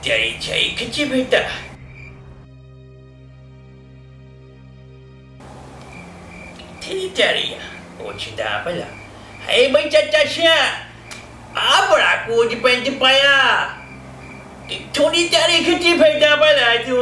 त्यारी छाई खिची बेटा तेरी त्यारी ओ चिंता पला है भाई चाचा श्या आ बड़ा कोट पैंट पाया थोड़ी त्यारी खिची बेटा पला तू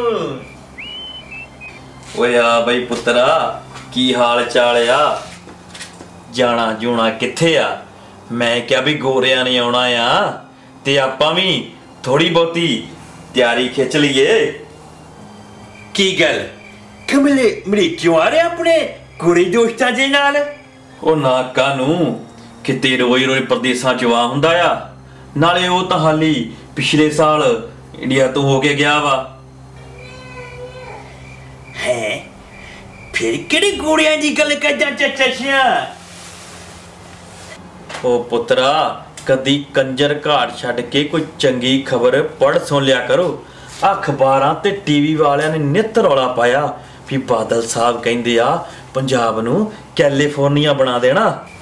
ओए आ बई पुत्रा की हाल चाल आ जाना जूना किथे आ मैं क्या भी गोरिया नहीं आना आ ते आपां भी थोड़ी बहुती तैयारी खिंच लीए की गल कमले मेरे क्यों आ रहे अपने गोरे दोस्तां दे नाल ओ ना कानू किते रोज रोज परदेसां च वा हुंदा आ नाले ओ तां हाली पिछले साल इंडिया तो हो के गया वा है फिर किहड़े गोरियां दी गल करदा चाचा श्या ओ पुत्रा कदी कंजर घाट छड्ड के कोई चंगी खबर पढ़ सुन लिया करो अखबारां ते टीवी वालियां ने नित रौला पाया भी बादल साहब कहंदे आ पंजाब नूं कैलीफोर्निया बना देना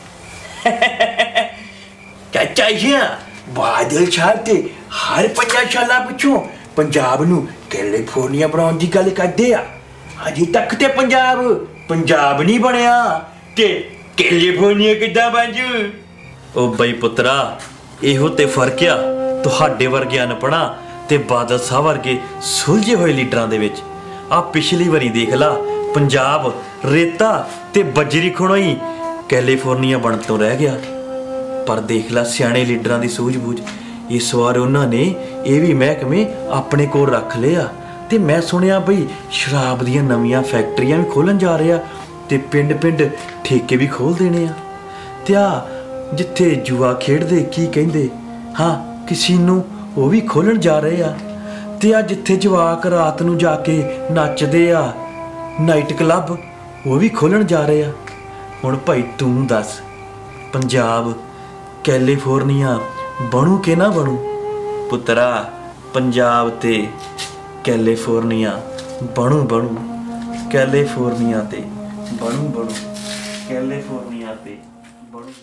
चाचा श्या बादल साहब ते हर 50 साल पिछों पंजाब नूं कैलीफोर्निया बनाउण दी गल करदे आ अजे तक ते पंजाब नहीं बनया ते कैलीफोर्निया किद्दां बन जू ओ बई पुत्रा इहो ते फर्क आ तुहाडे वर्गे अनपढ़ा ते बादल साहब वर्गे सुलझे हुए लीडरां दे विच आ पिछली वारी देख ला पंजाब रेता ते बजरी खुणों ही कैलीफोर्निया बन तो रह गया पर देख ला सियाणे लीडरां दी सूझबूझ इस बार उन्होंने ये भी महकमे अपने कोल रख लिया ते मैं सुनिया बई शराब दीयां नवीआं फैक्ट्रियां भी खोलन जा रहे आ ते पिंड पिंड ठेके भी खोल देने आ ते आ जिथे जुआ खेडदे की कहंदे हाँ कसीनो वो भी खोलन जा रहे आ ते आ जिथे जवाक रात नूं जाके नचदे आ नाइट क्लब वो भी खोलन जा रहे आ हुण भाई तू दस पंजाब कैलीफोर्निया बनू के ना बनू पुत्रा पंजाब ते कैलीफोर्निया बनू कैलीफोर्निया ते बनू कैलीफोर्निया ते बनू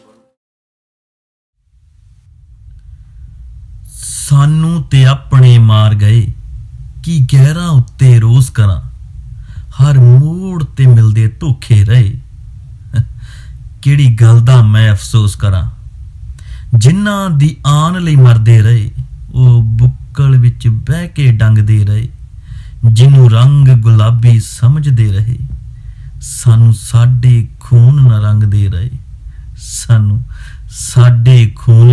सानू ते अपने मार गए कि गहरा उत्ते रोज करा हर मोड़ ते मिलदे धोखे रहे किहड़ी गल दा मैं अफसोस करा जिन्हां दी आन लई मरदे रहे ओ बुक्कल विच बह के डंगदे रहे जिन्नू रंग गुलाबी समझदे रहे सानू साडे खून न रंगदे रहे सानू साडे खून